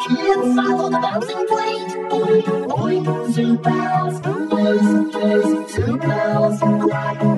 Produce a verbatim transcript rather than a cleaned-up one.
Kids follow the bouncing plate. Boing, boing, Zoopals. Boys, boys, Zoopals. Quack,